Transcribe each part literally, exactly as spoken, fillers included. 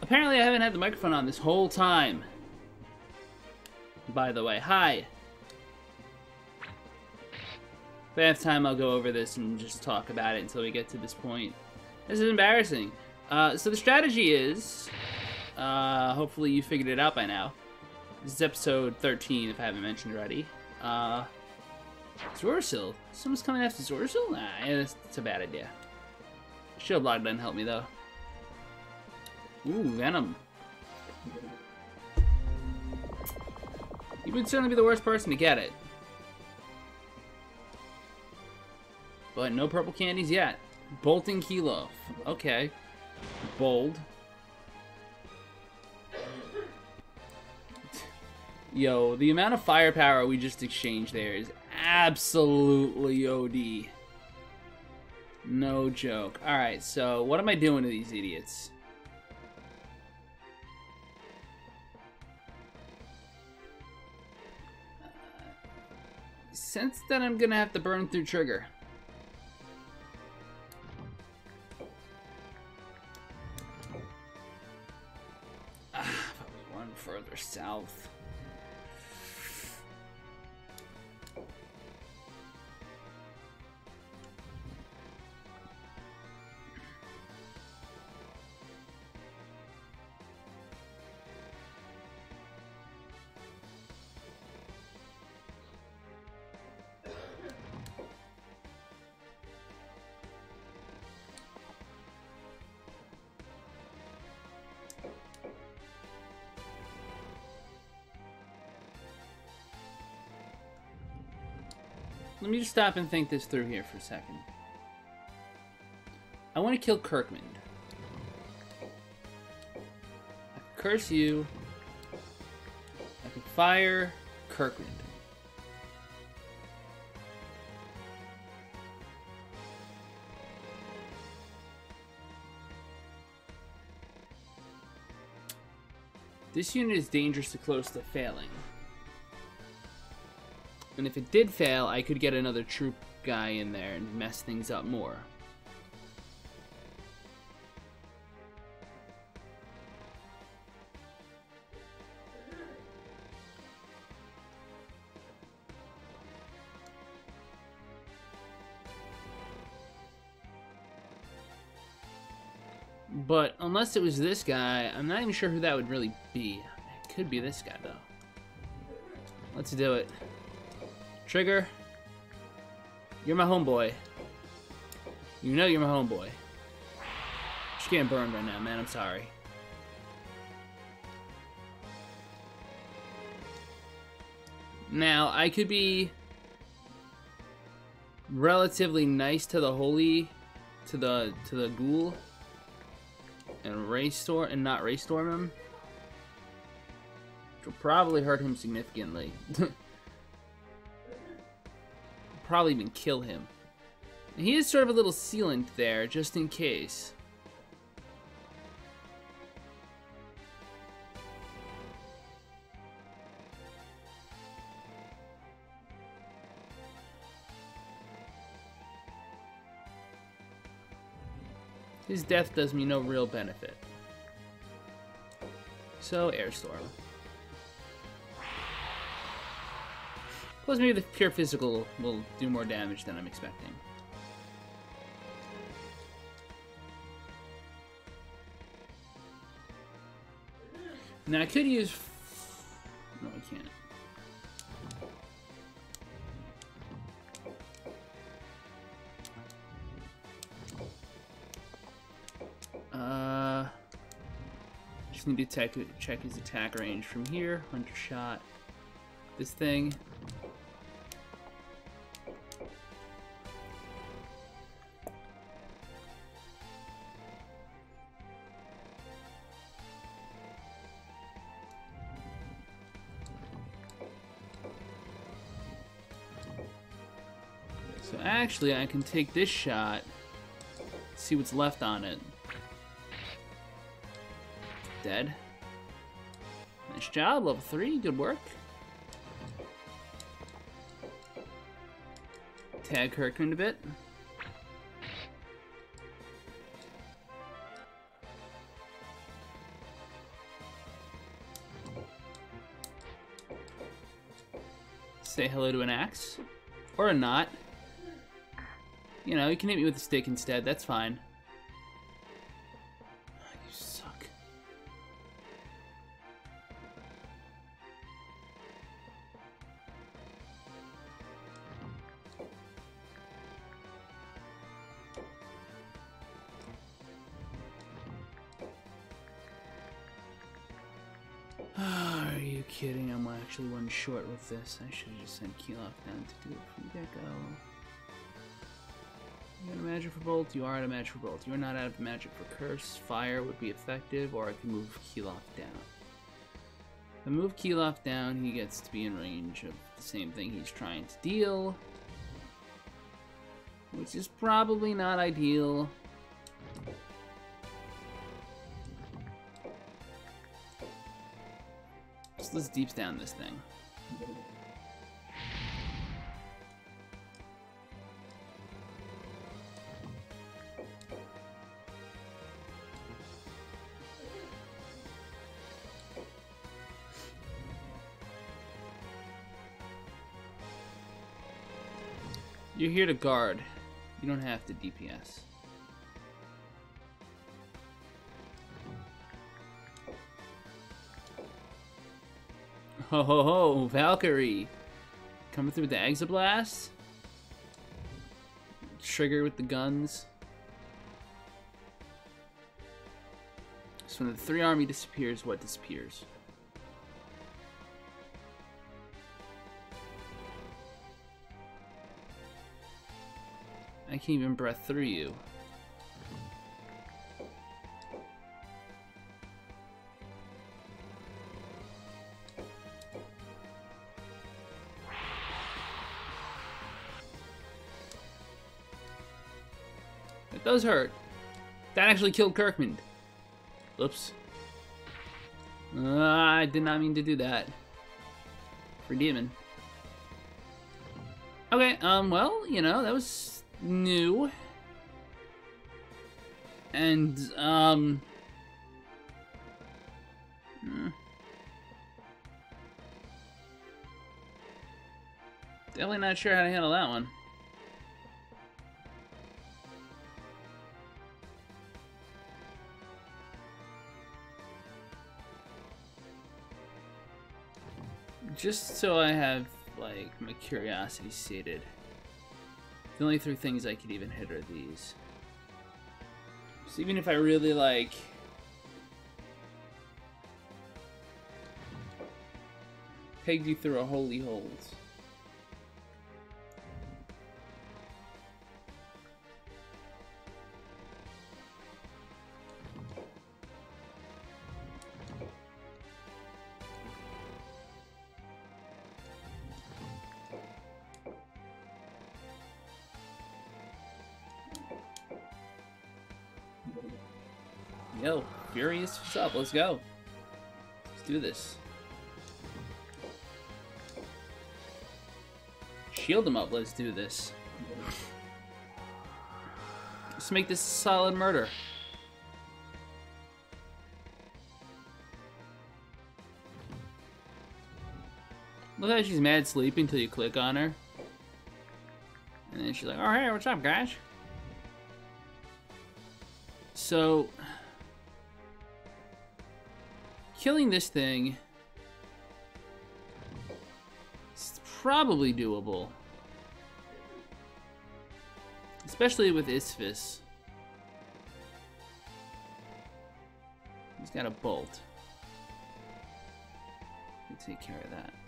Apparently I haven't had the microphone on this whole time. By the way, hi. If I have time, I'll go over this and just talk about it until we get to this point. This is embarrassing. Uh, so the strategy is, uh, hopefully you figured it out by now. This is episode thirteen, if I haven't mentioned already. Uh, Zorsil. Someone's coming after Zorsil? Nah, yeah, that's, that's a bad idea. Shield Block doesn't help me, though. Ooh, Venom. You would certainly be the worst person to get it. But no purple candies yet. Bolting Kilo. Okay. Bold. Yo, the amount of firepower we just exchanged there is absolutely O D. No joke. Alright, so what am I doing to these idiots? Uh, sense that I'm gonna have to burn through Trigger. Ah, if I was one further south. Let me just stop and think this through here for a second. I want to kill Kirkman. I can curse you. I can fire Kirkman. This unit is dangerously close to failing. And if it did fail, I could get another troop guy in there and mess things up more. But unless it was this guy, I'm not even sure who that would really be. It could be this guy, though. Let's do it. Trigger, you're my homeboy. You know you're my homeboy. Just getting burned right now, man. I'm sorry. Now, I could be relatively nice to the holy, to the to the ghoul, and restore and not restore him, which will probably hurt him significantly. Probably even kill him. He is sort of a little sealant there, just in case. His death does me no real benefit. So, Airstorm. Plus, maybe the pure physical will do more damage than I'm expecting. Now, I could use... No, I can't. Uh... Just need to check, check his attack range from here. Hunter shot. This thing... So actually, I can take this shot, see what's left on it. Dead. Nice job, level three, good work. Tag Kirkman a bit. hello to an axe. Or a knot. You know, you can hit me with a stick instead, that's fine. You suck. Are you kidding? I'm actually one short with this. I should have just sent Keeloff down to do it from the get-go. You got a magic for bolt? You are out of magic for bolt. You are not out of magic for curse. Fire would be effective, or I can move Keeloff down. If I move Keeloff down, he gets to be in range of the same thing he's trying to deal. Which is probably not ideal. So let's deeps down this thing. You're here to guard. You don't have to D P S. Ho ho ho, Valkyrie! Coming through with the Exoblast? Trigger with the guns. So when the three army disappears, what disappears? I can't even breath through you. It does hurt. That actually killed Kirkman. Oops. Uh, I did not mean to do that. For Demon. Okay, um, well, you know, that was new. And, um... hmm. Definitely not sure how to handle that one. Just so I have, like, my curiosity sated. The only three things I could even hit are these. So even if I really, like... pegged you through a holy hold. Yo, Furious, what's up? Let's go. Let's do this. Shield him up, let's do this. Let's make this a solid murder. Look how she's mad sleepy until you click on her. And then she's like, oh hey, what's up guys? So... killing this thing is probably doable. Especially with Isphis. He's got a bolt. Let's take care of that.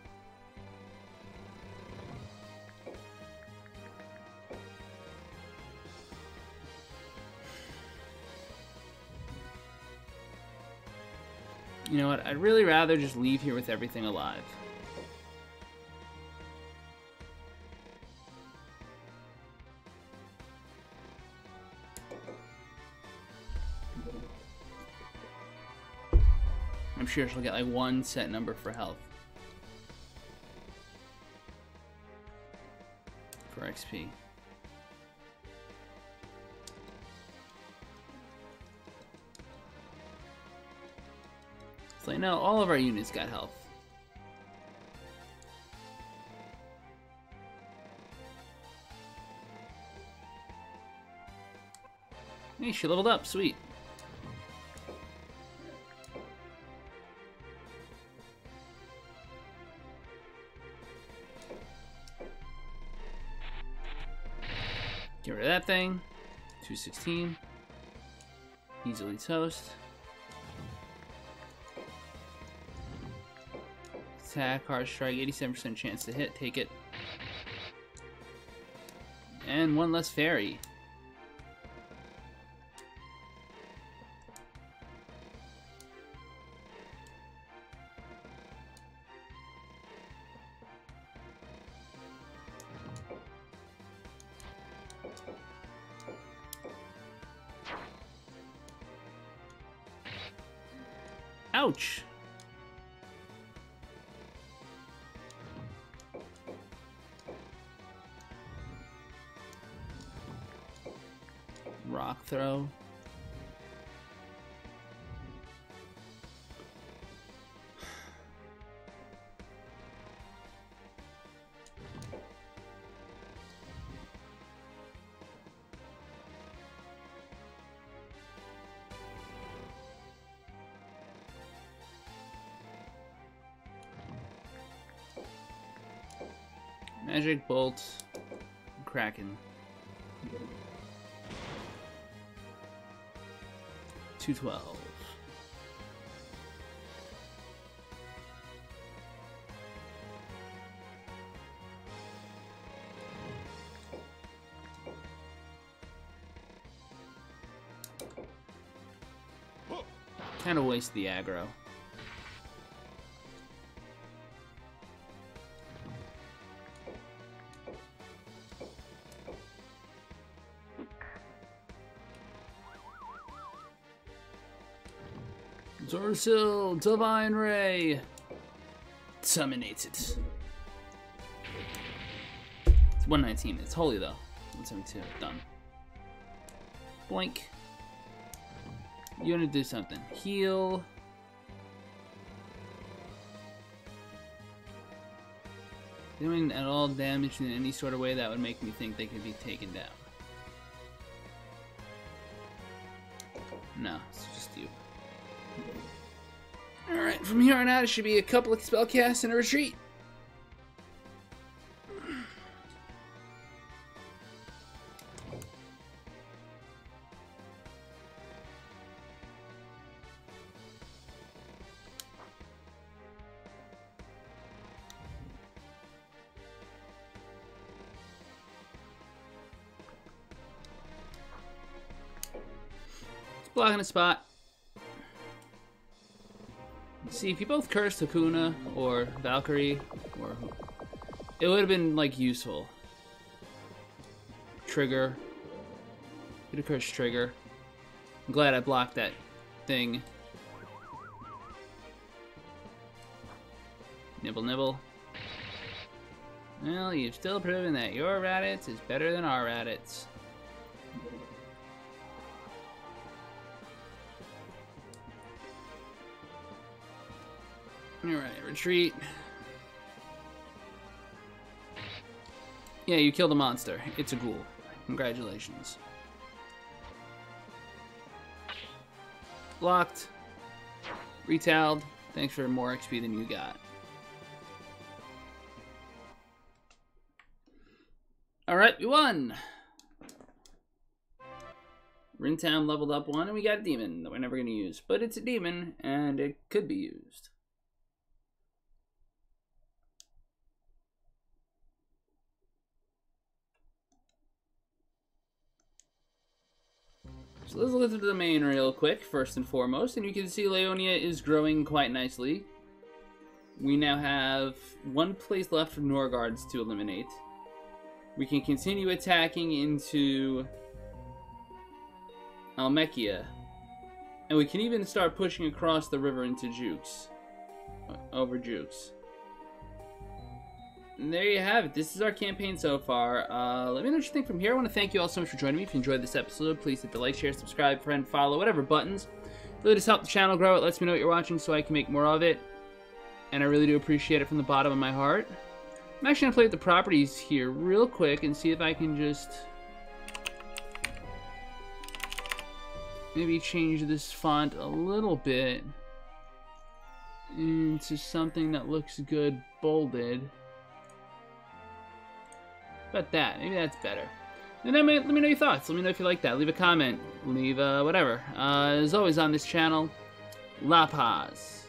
You know what? I'd really rather just leave here with everything alive. I'm sure she'll get like one set number for health. For X P. So I know all of our units got health. Hey, she leveled up. Sweet. Get rid of that thing. two sixteen. Easily toast. Attack, hard strike, eighty-seven percent chance to hit. Take it. And one less fairy. Ouch! Rock throw. Magic Bolt, Kraken. two twelve. Kind of waste the aggro. Zorsil, Divine Ray. Terminated. It's one nineteen. It's holy though. one seventy-two. Done. Boink. You want to do something. Heal. Doing at all damage in any sort of way that would make me think they could be taken down. No, it's just you. Alright, from here on out, it should be a couple of spellcasts and a retreat. Blocking a spot. See, if you both cursed Hakuna or Valkyrie, or it would have been like useful. Trigger. Could have cursed Trigger. I'm glad I blocked that thing. Nibble, nibble. Well, you've still proven that your Raditz is better than our Raditz. Alright, retreat. Yeah, you killed a monster. It's a ghoul. Congratulations. Blocked. Retailed. Thanks for more X P than you got. Alright, we won! Rintown leveled up one, and we got a demon that we're never going to use. But it's a demon, and it could be used. So let's look at the domain real quick, first and foremost, and you can see Leonia is growing quite nicely. We now have one place left for Norgards to eliminate. We can continue attacking into Almechia, and we can even start pushing across the river into Jukes, over Jukes. And there you have it. This is our campaign so far. Uh, let me know what you think from here. I want to thank you all so much for joining me. If you enjoyed this episode, please hit the like, share, subscribe, friend, follow, whatever buttons. Really just help the channel grow. It lets me know what you're watching so I can make more of it. And I really do appreciate it from the bottom of my heart. I'm actually going to play with the properties here real quick and see if I can just maybe change this font a little bit into something that looks good bolded. How about that? Maybe that's better. And then let me know your thoughts. Let me know if you like that. Leave a comment. Leave uh, whatever. Uh, as always on this channel, La Paz.